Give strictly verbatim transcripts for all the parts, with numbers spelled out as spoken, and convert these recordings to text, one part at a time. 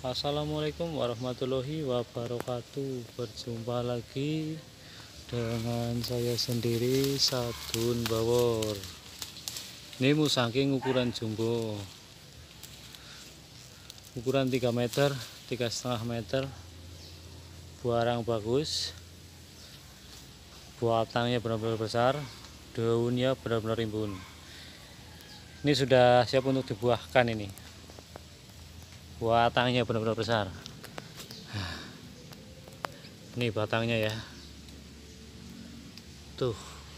Assalamualaikum warahmatullahi wabarakatuh. Berjumpa lagi dengan saya sendiri, Sadun Bawor. Ini musangking ukuran jumbo, ukuran tiga meter, tiga setengah meter, buarang bagus, batangnya benar-benar besar, daunnya benar-benar rimbun. Ini sudah siap untuk dibuahkan. Ini batangnya benar-benar besar. Ini batangnya ya, tuh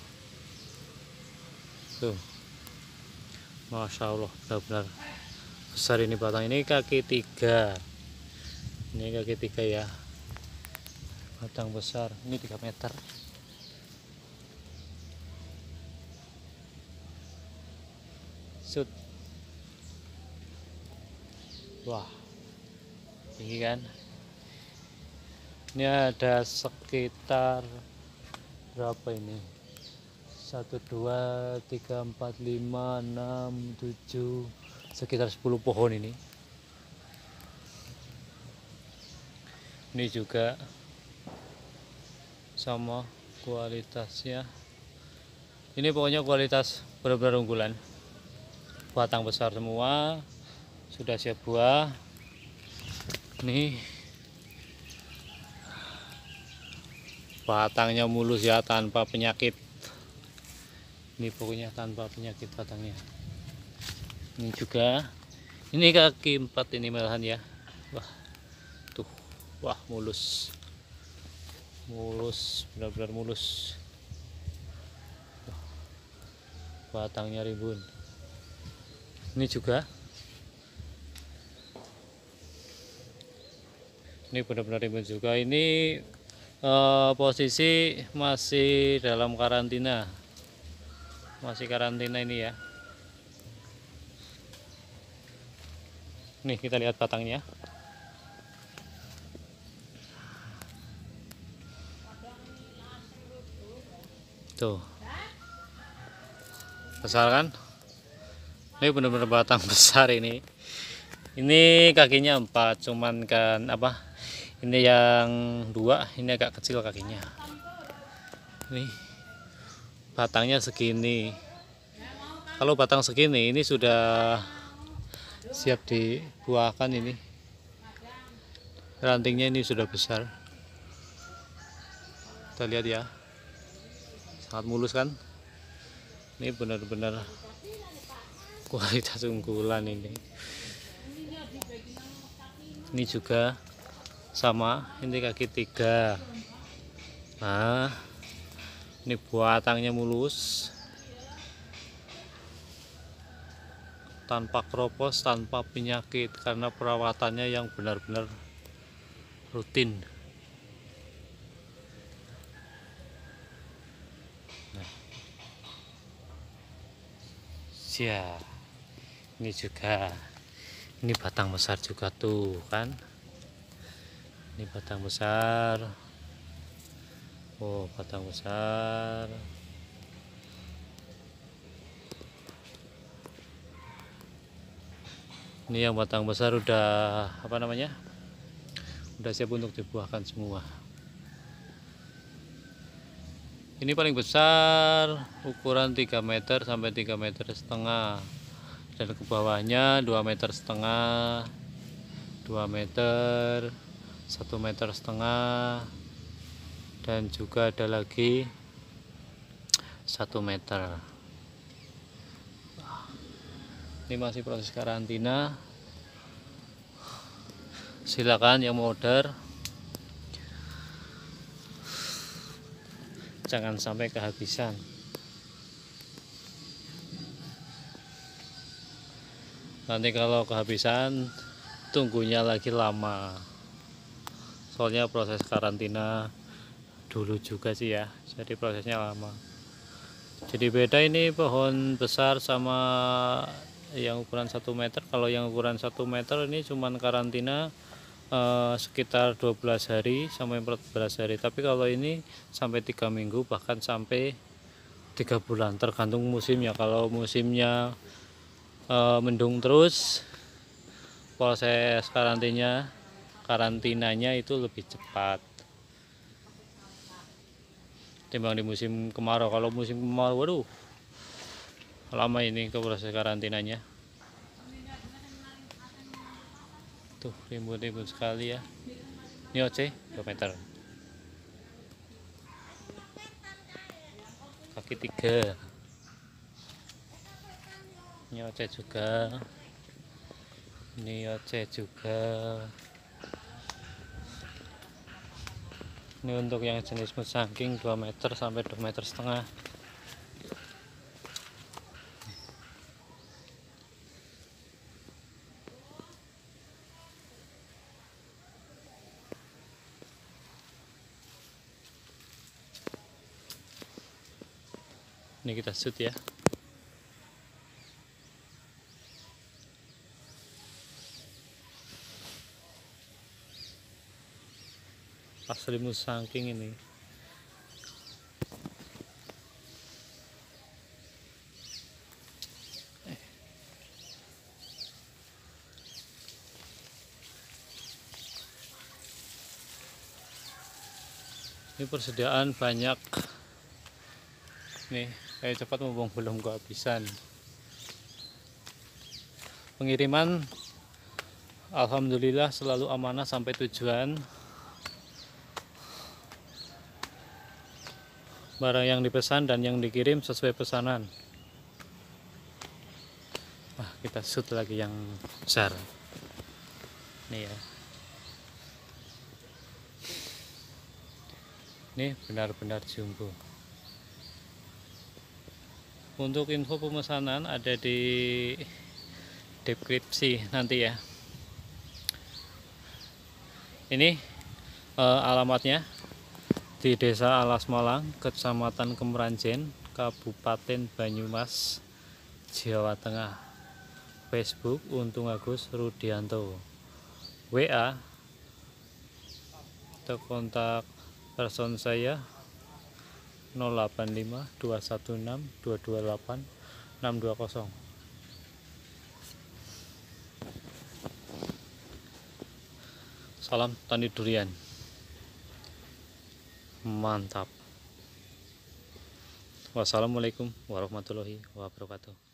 tuh Masya Allah, benar-benar besar ini batang. Ini kaki tiga, ini kaki tiga ya, batang besar. Ini tiga meter. Sud, wah, tinggi kan. Ini ada sekitar berapa ini? Satu, dua, tiga, empat, lima, enam, tujuh, sekitar sepuluh pohon ini. Ini juga sama kualitasnya. Ini pokoknya kualitas benar-benar unggulan. Batang besar semua, sudah siap buah. Nih, batangnya mulus ya, tanpa penyakit. Ini pokoknya tanpa penyakit batangnya. Ini juga, ini kaki empat ini malahan ya. Wah, tuh, wah mulus, mulus, benar-benar mulus. Wah, batangnya rimbun. Ini juga, ini benar-benar rimbun juga. Ini eh, posisi masih dalam karantina, masih karantina ini ya. Nih kita lihat batangnya. Tuh, besar kan? Ini benar-benar batang besar ini. Ini kakinya empat, cuman kan apa? Ini yang dua, ini agak kecil kakinya. Nih, batangnya segini. Kalau batang segini, ini sudah siap dibuahkan ini. Rantingnya ini sudah besar. Kita lihat ya, sangat mulus kan? Ini benar-benar kualitas unggulan ini. Ini juga sama, ini kaki tiga. Nah, ini batangnya mulus, tanpa kropos, tanpa penyakit, karena perawatannya yang benar-benar rutin. Nah, ya, ini juga, ini batang besar juga tuh kan. Ini batang besar. Oh, batang besar. Ini yang batang besar udah apa namanya? Udah siap untuk dibuahkan semua. Ini paling besar ukuran tiga meter sampai tiga meter setengah. Dan ke bawahnya dua meter setengah, dua meter, satu meter setengah, dan juga ada lagi satu meter. Ini masih proses karantina. Silakan yang mau order, jangan sampai kehabisan. Nanti kalau kehabisan, tunggunya lagi lama. Soalnya proses karantina dulu juga sih ya, jadi prosesnya lama. Jadi beda ini pohon besar sama yang ukuran satu meter. Kalau yang ukuran satu meter ini cuman karantina eh, sekitar dua belas hari sampai empat belas hari. Tapi kalau ini sampai tiga minggu, bahkan sampai tiga bulan, tergantung musimnya. Kalau musimnya e, mendung terus, proses karantinanya karantinanya itu lebih cepat timbang di musim kemarau. Kalau musim kemarau, waduh, lama ini ke proses karantinanya. Tuh rimbun-rimbun sekali ya. Ini O C dua meter, kaki tiga. Ini O C juga, ini O C juga. Ini untuk yang jenis musangking dua meter sampai dua meter setengah. Ini kita shoot ya. Asli musangking ini. Ini persediaan banyak. Nih, kayak cepat mumpung belum kehabisan. Pengiriman alhamdulillah selalu amanah sampai tujuan. Barang yang dipesan dan yang dikirim sesuai pesanan. Nah, kita shoot lagi yang besar. Nih ya. Ini benar-benar jumbo. Untuk info pemesanan ada di deskripsi nanti ya. Ini eh, alamatnya di Desa Alas Malang, Kecamatan Kemeranjen, Kabupaten Banyumas, Jawa Tengah. Facebook Untung Agus Rudianto. W A atau kontak person saya nol delapan lima dua satu enam dua dua delapan enam dua nol. Salam tani durian. Mantap. Wassalamualaikum warahmatullahi wabarakatuh.